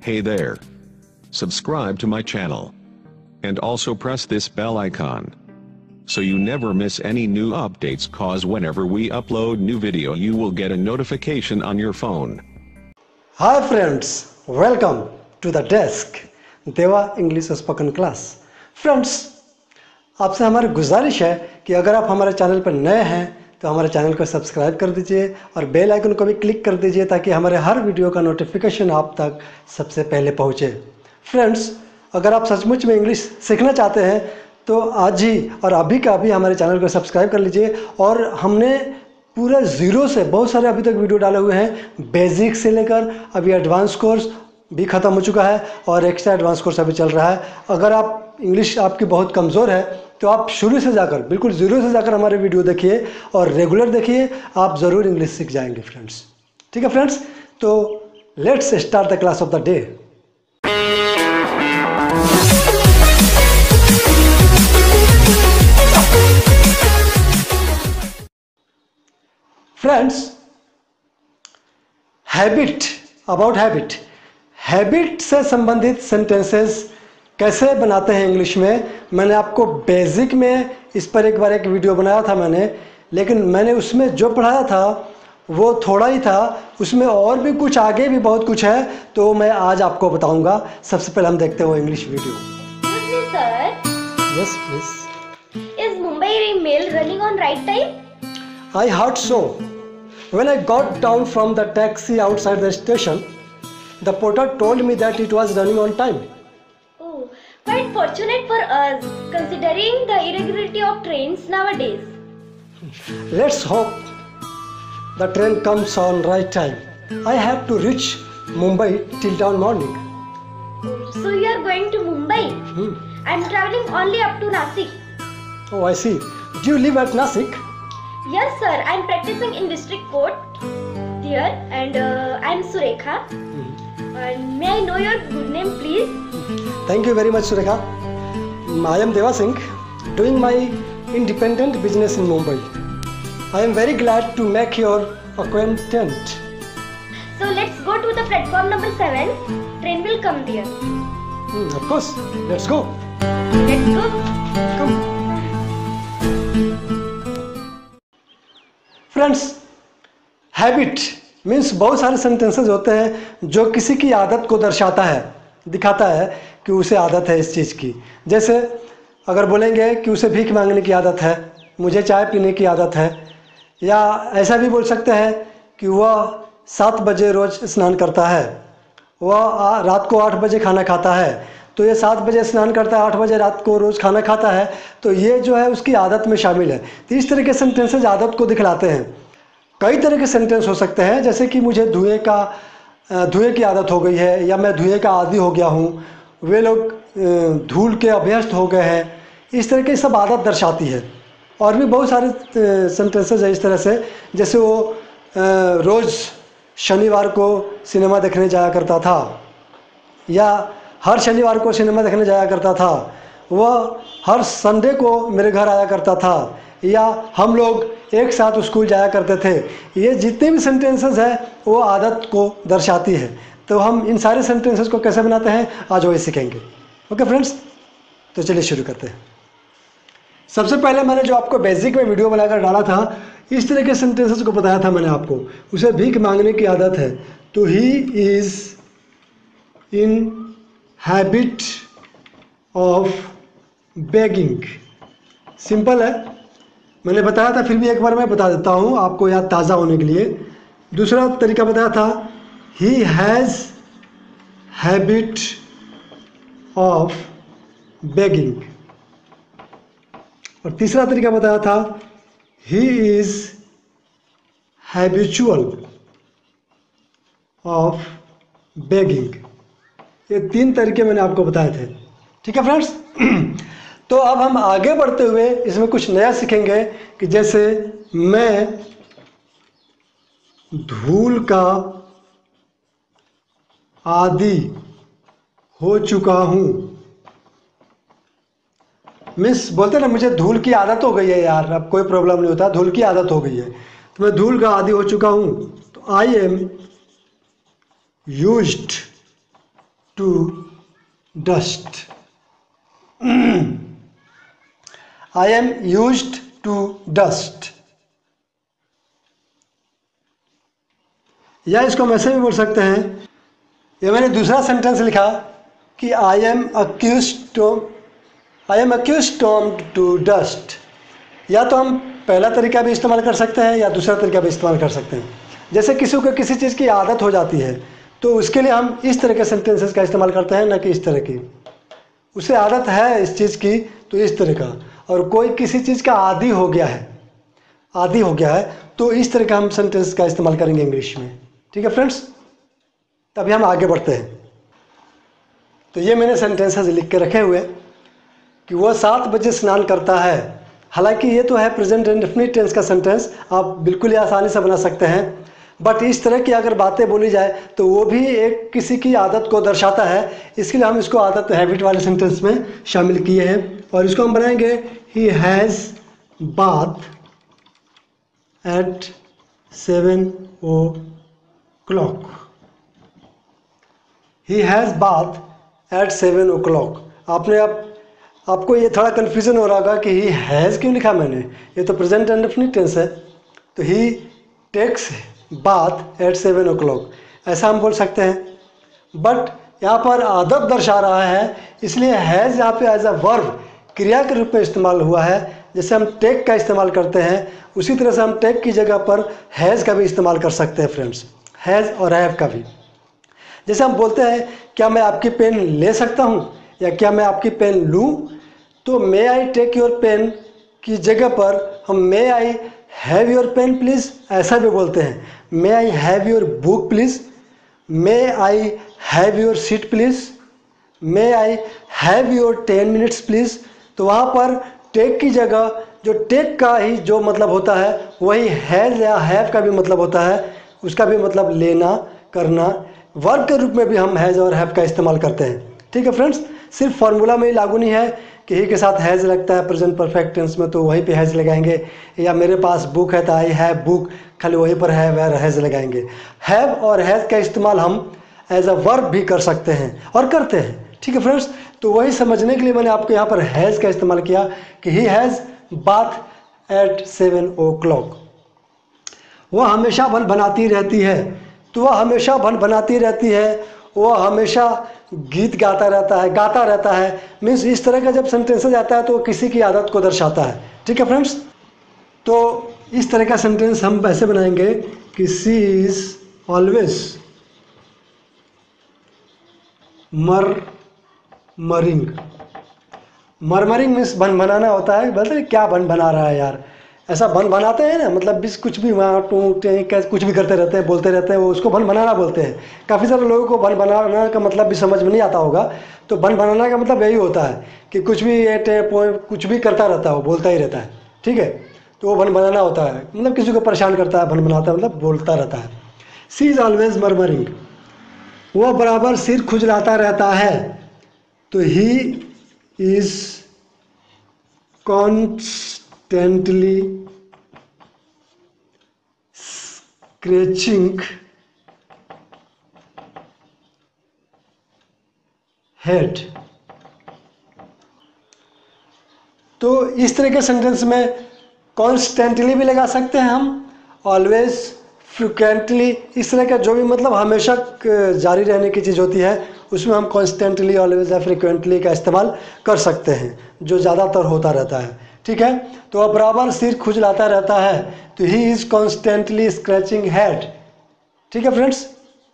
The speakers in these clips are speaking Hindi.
Hey there. Subscribe to my channel. And also press this bell icon, so you never miss any new updates, cause whenever we upload new video you will get a notification on your phone. Hi friends, welcome to the desk Deva English spoken class. Friends, आपसे हमारी गुजारिश है कि अगर आप हमारे चैनल पर नए हैं तो हमारे चैनल को सब्सक्राइब कर दीजिए और बेल आइकन को भी क्लिक कर दीजिए ताकि हमारे हर वीडियो का नोटिफिकेशन आप तक सबसे पहले पहुंचे। फ्रेंड्स, अगर आप सचमुच में इंग्लिश सीखना चाहते हैं तो आज ही और अभी का अभी हमारे चैनल को सब्सक्राइब कर लीजिए। और हमने पूरा ज़ीरो से बहुत सारे अभी तक वीडियो डाले हुए हैं, बेसिक से लेकर अभी एडवांस कोर्स भी ख़त्म हो चुका है और एक्स्ट्रा एडवांस कोर्स अभी चल रहा है। अगर आप इंग्लिश आपकी बहुत कमज़ोर है तो आप शुरू से जाकर, बिल्कुल ज़ीरो से जाकर हमारे वीडियो देखिए और रेगुलर देखिए, आप ज़रूर इंग्लिश सीख जाएंगे फ्रेंड्स। ठीक है फ्रेंड्स, तो let's start the class of the day. Friends, habit, about habit, habit से संबंधित सेंटेंसेस कैसे बनाते हैं इंग्लिश में, मैंने आपको बेसिक में इस पर एक बार एक वीडियो बनाया था मैंने, लेकिन मैंने उसमें जो पढ़ाया था वो थोड़ा ही था, उसमें और भी कुछ आगे भी बहुत कुछ है, तो मैं आज आपको बताऊंगा। सबसे पहले हम देखते हैं वो English video. Sir, yes please. is Mumbai Mail running on right time? I heard so. When I got down from the taxi outside the station, the porter told me that it was running on time. Oh, quite fortunate for us, considering the irregularity of trains nowadays. Let's hope the train comes on right time. I have to reach Mumbai till dawn morning. So you are going to Mumbai? I am traveling only up to Nasik. Oh, I see. Do you live at Nasik? Yes, sir. I am practicing in district court there, and I am Surekha. And may I know your good name, please? Thank you very much, Surekha. I am Deva Singh, doing my independent business in Mumbai. I am very glad to make your acquaintance. So let's go to the platform number 7. Train will come there. Of course. Let's go. Let's go. Come. Friends, habit means बहुत सारे सेंटेंसेस होते हैं जो किसी की आदत को दर्शाता है, दिखाता है कि उसे आदत है इस चीज़ की। जैसे अगर बोलेंगे कि उसे भीख मांगने की आदत है, मुझे चाय पीने की आदत है, या ऐसा भी बोल सकते हैं कि वह 7 बजे रोज़ स्नान करता है, वह रात को 8 बजे खाना खाता है। तो ये 7 बजे स्नान करता है, 8 बजे रात को रोज़ खाना खाता है, तो ये जो है उसकी आदत में शामिल है। तो इस तरह के सेंटेंसेज आदत को दिखलाते हैं। कई तरह के सेंटेंस हो सकते हैं, जैसे कि मुझे धुएं की आदत हो गई है, या मैं धुएं का आदी हो गया हूँ, वे लोग धूल के अभ्यस्त हो गए हैं। इस तरह की सब आदत दर्शाती है। और भी बहुत सारे सेंटेंसेज है इस तरह से, जैसे वो रोज़ शनिवार को सिनेमा देखने जाया करता था, या हर शनिवार को सिनेमा देखने जाया करता था, वह हर संडे को मेरे घर आया करता था, या हम लोग एक साथ स्कूल जाया करते थे। ये जितने भी सेंटेंसेस हैं वो आदत को दर्शाती है। तो हम इन सारे सेंटेंसेस को कैसे बनाते हैं आज वही सीखेंगे। ओके फ्रेंड्स, तो चलिए शुरू करते हैं। सबसे पहले मैंने जो आपको बेसिक में वीडियो बनाकर डाला था, इस तरह के सेंटेंसेस को बताया था मैंने आपको। उसे भीख मांगने की आदत है, तो he is in habit of begging. Simple है, मैंने बताया था, फिर भी एक बार मैं बता देता हूँ आपको याद ताज़ा होने के लिए। दूसरा तरीका बताया था, he has habit of begging. और तीसरा तरीका बताया था, he is habitual of begging. ये 3 तरीके मैंने आपको बताए थे। ठीक है फ्रेंड्स, तो अब हम आगे बढ़ते हुए इसमें कुछ नया सीखेंगे कि जैसे मैं धूल का आदी हो चुका हूँ। मिस बोलते ना, मुझे धूल की आदत हो गई है यार, अब कोई प्रॉब्लम नहीं होता, धूल की आदत हो गई है, तो मैं धूल का आदी हो चुका हूँ। तो I am used to dust. I am used to dust. या इसको हम ऐसे भी बोल सकते हैं, ये मैंने दूसरा सेंटेंस लिखा कि I am accustomed to dust. या तो हम पहला तरीका भी इस्तेमाल कर सकते हैं या दूसरा तरीका भी इस्तेमाल कर सकते हैं। जैसे किसी को किसी चीज़ की आदत हो जाती है तो उसके लिए हम इस तरह के सेंटेंसेस का इस्तेमाल करते हैं, ना कि इस तरह की। उसे आदत है इस चीज़ की तो इस तरह का, और कोई किसी चीज़ का आदी हो गया है तो इस तरह का हम सेंटेंस का इस्तेमाल करेंगे इंग्लिश में। ठीक है फ्रेंड्स, तभी हम आगे बढ़ते हैं। तो ये मैंने सेंटेंसेस लिख के रखे हुए कि वह 7 बजे स्नान करता है। हालांकि ये तो है प्रेजेंट इंडेफिनिट टेंस का सेंटेंस, आप बिल्कुल ही आसानी से बना सकते हैं, बट इस तरह की अगर बातें बोली जाए तो वो भी एक किसी की आदत को दर्शाता है। इसके लिए हम इसको आदत हैबिट वाले सेंटेंस में शामिल किए हैं, और इसको हम बनाएंगे he has bath at 7 o'clock। He has bath at 7 o'clock। आपको ये थोड़ा कन्फ्यूजन हो रहा होगा कि ही हैज़ क्यों लिखा मैंने, ये तो प्रेजेंट इंडेफिनिट टेंस है। तो ही टेक्स बाथ एट 7 o'clock ऐसा हम बोल सकते हैं, बट यहाँ पर आदत दर्शा रहा है, इसलिए हैज़ यहाँ पे एज अ वर्ब क्रिया के रूप में इस्तेमाल हुआ है। जैसे हम टेक का इस्तेमाल करते हैं उसी तरह से हम टेक की जगह पर हैज़ का भी इस्तेमाल कर सकते हैं फ्रेंड्स, हैज़ और हैव का भी। जैसे हम बोलते हैं क्या मैं आपकी पेन ले सकता हूँ या क्या मैं आपकी पेन लूँ, तो may I take your pen की जगह पर हम may I have your pen please ऐसा भी बोलते हैं। May I have your book please, may I have your seat please, may I have your 10 minutes please. तो वहाँ पर टेक की जगह जो टेक का ही जो मतलब होता है वही हैज़ या हैव का भी मतलब होता है, उसका भी मतलब लेना करना। वर्ब के रूप में भी हम हैज़ और हैव का इस्तेमाल करते हैं। ठीक है फ्रेंड्स, सिर्फ फार्मूला में ही लागू नहीं है कि ही के साथ हैज़ लगता है प्रेजेंट परफेक्ट टेंस में तो वहीं पे हैज़ लगाएंगे, या मेरे पास बुक है तो आई हैव बुक खाली वहीं पर हैव और हैज़ लगाएंगे। हैव और हैज़ का इस्तेमाल हम एज अ वर्ब भी कर सकते हैं और करते हैं। ठीक है फ्रेंड्स, तो वही समझने के लिए मैंने आपको यहाँ पर हैज़ का इस्तेमाल किया कि ही हैज़ बाथ एट 7 o'clock। वह हमेशा बनाती रहती है, तो वह हमेशा बनाती रहती है, वह हमेशा गीत गाता रहता है मीन्स इस तरह का जब सेंटेंसेस आता है तो किसी की आदत को दर्शाता है। ठीक है फ्रेंड्स, तो इस तरह का सेंटेंस हम ऐसे बनाएंगे कि she is always murmuring means बन बनाना होता है। बोलते क्या बन बना रहा है यार, ऐसा बन बनाते हैं ना, मतलब कुछ भी वहाँ टूटे कुछ भी करते रहते हैं, बोलते रहते हैं, वो उसको बन बनाना बोलते हैं। काफ़ी सारे लोगों को बन बनाना का मतलब भी समझ में नहीं आता होगा। तो बन बनाना का मतलब यही होता है कि कुछ भी कुछ भी करता रहता है, वो बोलता ही रहता है। ठीक है, तो वो बन बनाना होता है, मतलब किसी को परेशान करता है, बन बनाता है मतलब बोलता रहता है। शी इज़ ऑलवेज मरमरिंग, वह बराबर सिर खुजलाता रहता है। तो he is constantly scratching head. तो इस तरह के सेंटेंस में कॉन्स्टेंटली भी लगा सकते हैं हम, ऑलवेज, फ्रिक्वेंटली, इस तरह का जो भी मतलब हमेशा जारी रहने की चीज़ होती है उसमें हम कॉन्स्टेंटली, ऑलवेज या फ्रिक्वेंटली का इस्तेमाल कर सकते हैं, जो ज़्यादातर होता रहता है। ठीक है, तो वह बराबर सिर खुजलाता रहता है, तो he is constantly scratching head. ठीक है फ्रेंड्स,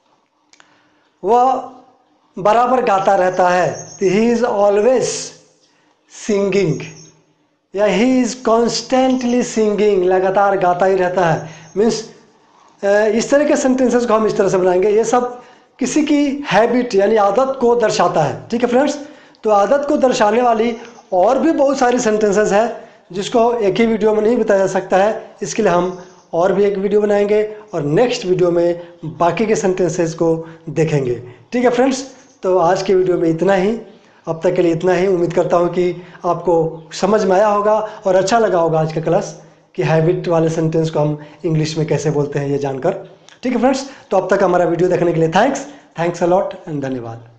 वह बराबर गाता रहता है, तो ही इज़ ऑलवेज सिंगिंग, या ही इज़ कॉन्स्टेंटली सिंगिंग, लगातार गाता ही रहता है। मीन्स इस तरह के सेंटेंसेस को हम इस तरह से बनाएंगे। ये सब किसी की हैबिट यानी आदत को दर्शाता है। ठीक है फ्रेंड्स, तो आदत को दर्शाने वाली और भी बहुत सारी सेंटेंसेस है जिसको एक ही वीडियो में नहीं बताया जा सकता है। इसके लिए हम और भी एक वीडियो बनाएंगे और नेक्स्ट वीडियो में बाकी के सेंटेंसेस को देखेंगे। ठीक है फ्रेंड्स, तो आज के वीडियो में इतना ही, अब तक के लिए इतना ही। उम्मीद करता हूँ कि आपको समझ में आया होगा और अच्छा लगा होगा आज का क्लास कि हैबिट वाले सेंटेंस को हम इंग्लिश में कैसे बोलते हैं ये जानकर। ठीक है फ्रेंड्स, तो अब तक हमारा वीडियो देखने के लिए थैंक्स अ लॉट एंड धन्यवाद।